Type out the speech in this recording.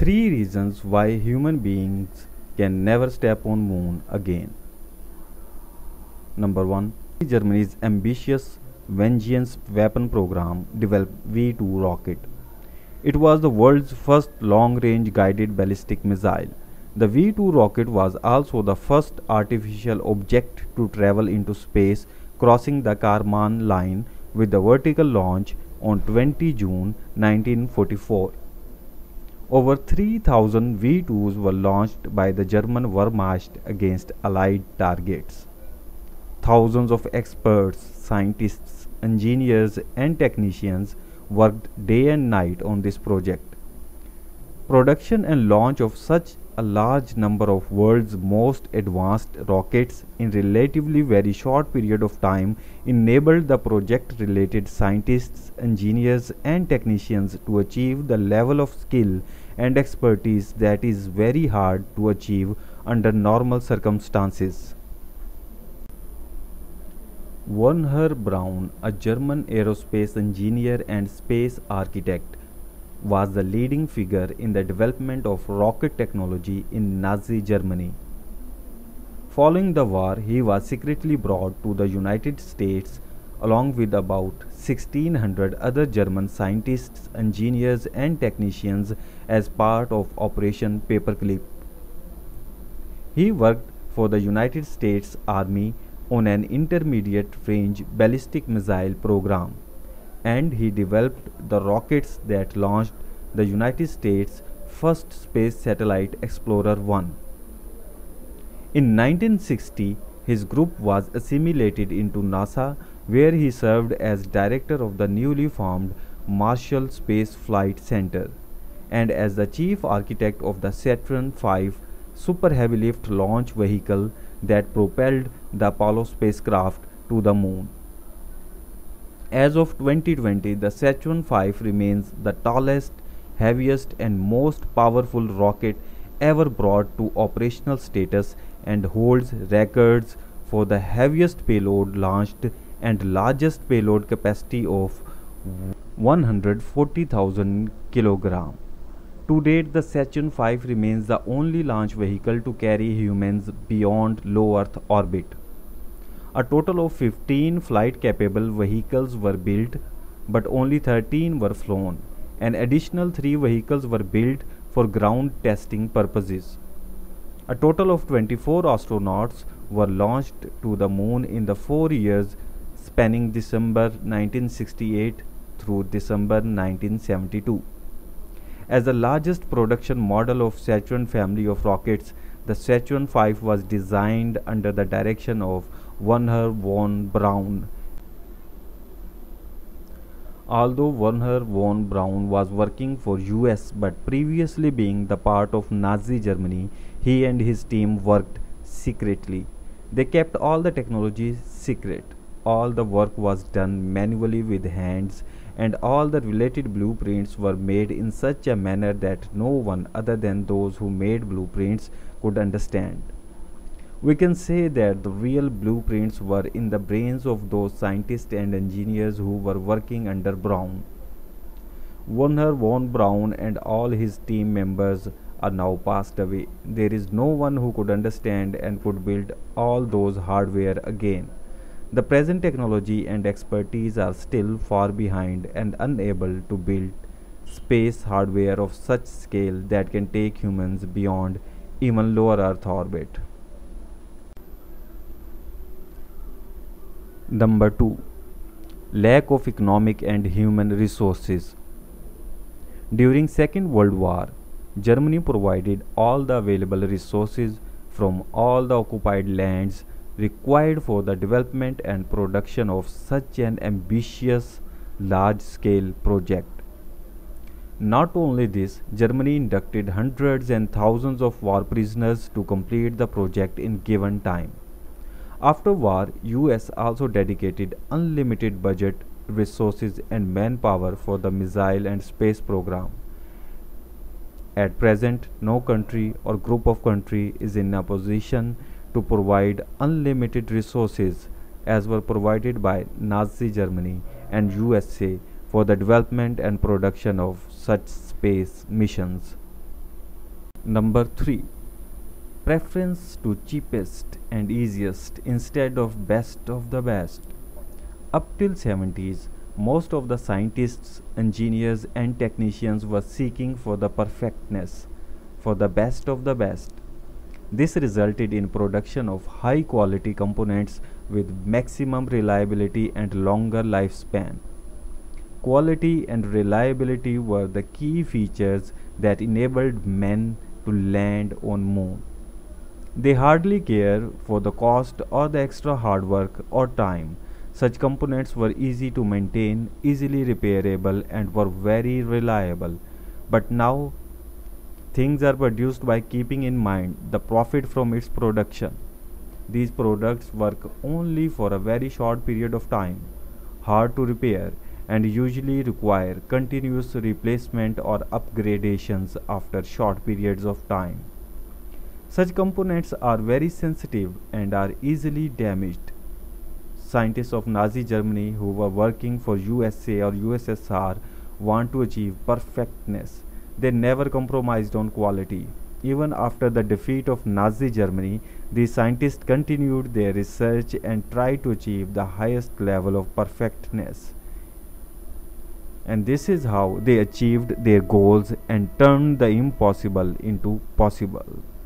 Three reasons why human beings can never step on moon again. Number 1. Germany's ambitious Vengeance weapon program developed V-2 rocket. It was the world's first long-range guided ballistic missile. The V-2 rocket was also the first artificial object to travel into space, crossing the Kármán line with the vertical launch on 20 June 1944. Over 3,000 V-2s were launched by the German Wehrmacht against Allied targets. Thousands of experts, scientists, engineers, and technicians worked day and night on this project. Production and launch of such a large number of world's most advanced rockets in relatively very short period of time enabled the project related scientists, engineers and technicians to achieve the level of skill and expertise that is very hard to achieve under normal circumstances. Wernher Braun, a German aerospace engineer and space architect, was the leading figure in the development of rocket technology in Nazi Germany. Following the war, he was secretly brought to the United States along with about 1,600 other German scientists, engineers and technicians as part of Operation Paperclip. He worked for the United States Army on an intermediate range ballistic missile program, and he developed the rockets that launched the United States' first space satellite Explorer 1. In 1960, his group was assimilated into NASA, where he served as director of the newly formed Marshall Space Flight Center and as the chief architect of the Saturn V super heavy lift launch vehicle that propelled the Apollo spacecraft to the moon. As of 2020, the Saturn V remains the tallest, heaviest and most powerful rocket ever brought to operational status and holds records for the heaviest payload launched and largest payload capacity of 140,000 kg. To date, the Saturn V remains the only launch vehicle to carry humans beyond low Earth orbit. A total of 15 flight-capable vehicles were built, but only 13 were flown. An additional 3 vehicles were built for ground testing purposes. A total of 24 astronauts were launched to the moon in the 4 years spanning December 1968 through December 1972. As the largest production model of Saturn family of rockets, the Saturn V was designed under the direction of Wernher von Braun. Although Wernher von Braun was working for US but previously being the part of Nazi Germany, he and his team worked secretly. They kept all the technology secret. All the work was done manually with hands, and all the related blueprints were made in such a manner that no one other than those who made blueprints could understand. We can say that the real blueprints were in the brains of those scientists and engineers who were working under Braun. Wernher von Braun and all his team members are now passed away. There is no one who could understand and could build all those hardware again. The present technology and expertise are still far behind and unable to build space hardware of such scale that can take humans beyond even lower Earth orbit. Number 2. Lack of economic and human resources. During Second World War, Germany provided all the available resources from all the occupied lands required for the development and production of such an ambitious large-scale project. Not only this, Germany inducted hundreds and thousands of war prisoners to complete the project in given time. After war, US also dedicated unlimited budget, resources and manpower for the missile and space program. At present, no country or group of countries is in a position to provide unlimited resources as were provided by Nazi Germany and USA for the development and production of such space missions. Number 3. Preference to cheapest and easiest instead of best of the best. Up till 70s, most of the scientists, engineers and technicians were seeking for the perfectness, for the best of the best. This resulted in production of high quality components with maximum reliability and longer lifespan. Quality and reliability were the key features that enabled men to land on moon. They hardly care for the cost or the extra hard work or time. Such components were easy to maintain, easily repairable, and were very reliable. But now, things are produced by keeping in mind the profit from its production. These products work only for a very short period of time, hard to repair, and usually require continuous replacement or upgradations after short periods of time. Such components are very sensitive and are easily damaged. Scientists of Nazi Germany who were working for USA or USSR want to achieve perfectness. They never compromised on quality. Even after the defeat of Nazi Germany, these scientists continued their research and tried to achieve the highest level of perfectness. And this is how they achieved their goals and turned the impossible into possible.